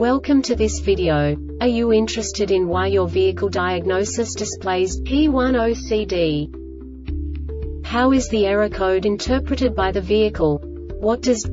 Welcome to this video. Are you interested in why your vehicle diagnosis displays P10CD? How is the error code interpreted by the vehicle? What does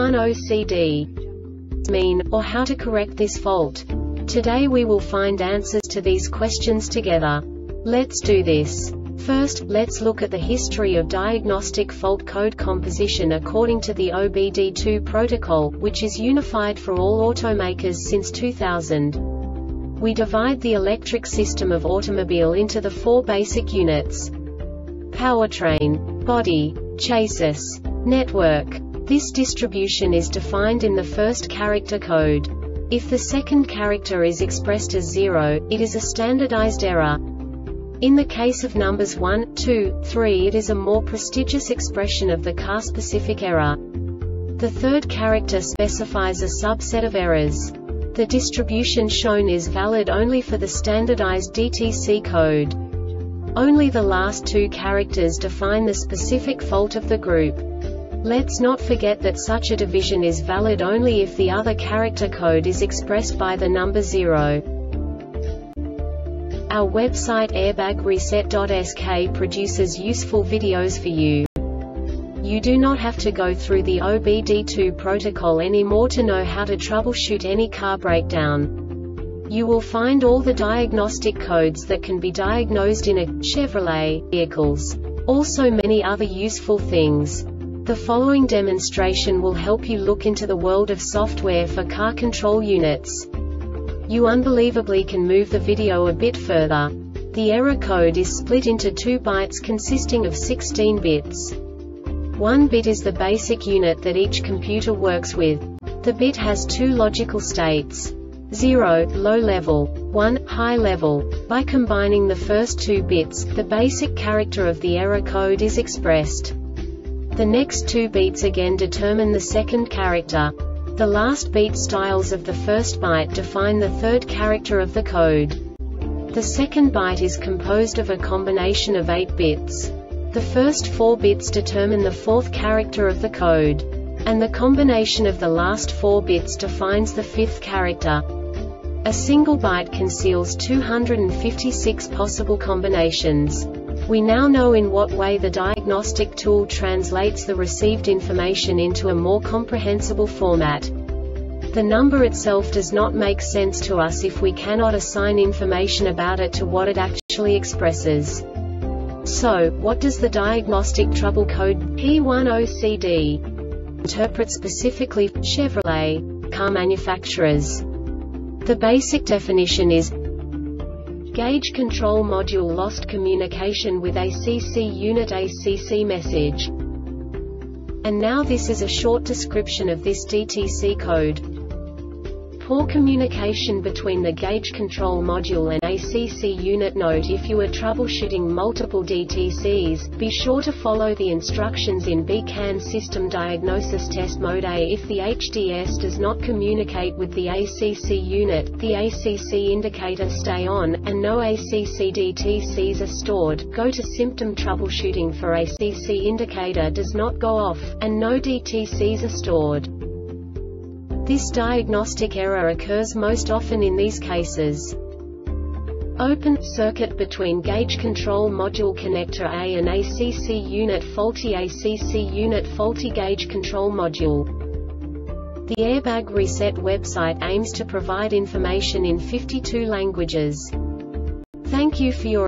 P10CD mean, or how to correct this fault? Today we will find answers to these questions together. Let's do this. First, let's look at the history of diagnostic fault code composition according to the OBD2 protocol, which is unified for all automakers since 2000. We divide the electric system of automobile into the four basic units: powertrain, body, chassis, network. This distribution is defined in the first character code. If the second character is expressed as 0, it is a standardized error. In the case of numbers 1, 2, 3, it is a more prestigious expression of the car-specific error. The third character specifies a subset of errors. The distribution shown is valid only for the standardized DTC code. Only the last two characters define the specific fault of the group. Let's not forget that such a division is valid only if the other character code is expressed by the number 0. Our website airbagreset.sk produces useful videos for you. You do not have to go through the OBD2 protocol anymore to know how to troubleshoot any car breakdown. You will find all the diagnostic codes that can be diagnosed in a Chevrolet vehicles. Also many other useful things. The following demonstration will help you look into the world of software for car control units. You unbelievably can move the video a bit further. The error code is split into 2 bytes consisting of 16 bits. 1 bit is the basic unit that each computer works with. The bit has 2 logical states: 0, low level, 1, high level. By combining the first 2 bits, the basic character of the error code is expressed. The next 2 bits again determine the second character. The last beat styles of the first byte define the third character of the code. The second byte is composed of a combination of 8 bits. The first 4 bits determine the fourth character of the code. And the combination of the last 4 bits defines the fifth character. A single byte conceals 256 possible combinations. We now know in what way the diagnostic tool translates the received information into a more comprehensible format. The number itself does not make sense to us if we cannot assign information about it to what it actually expresses. So, what does the diagnostic trouble code P10CD interpret specifically for Chevrolet car manufacturers? The basic definition is: Gauge control module lost communication with ACC unit ACC message. And now this is a short description of this DTC code. Poor communication between the gauge control module and ACC unit. Note: if you are troubleshooting multiple DTCs, be sure to follow the instructions in BCAN System Diagnosis Test Mode A. If the HDS does not communicate with the ACC unit, the ACC indicator stay on, and no ACC DTCs are stored, go to Symptom Troubleshooting for ACC indicator does not go off, and no DTCs are stored. This diagnostic error occurs most often in these cases: open circuit between gauge control module connector A and ACC unit, faulty ACC unit, faulty gauge control module. The Airbag Reset website aims to provide information in 52 languages. Thank you for your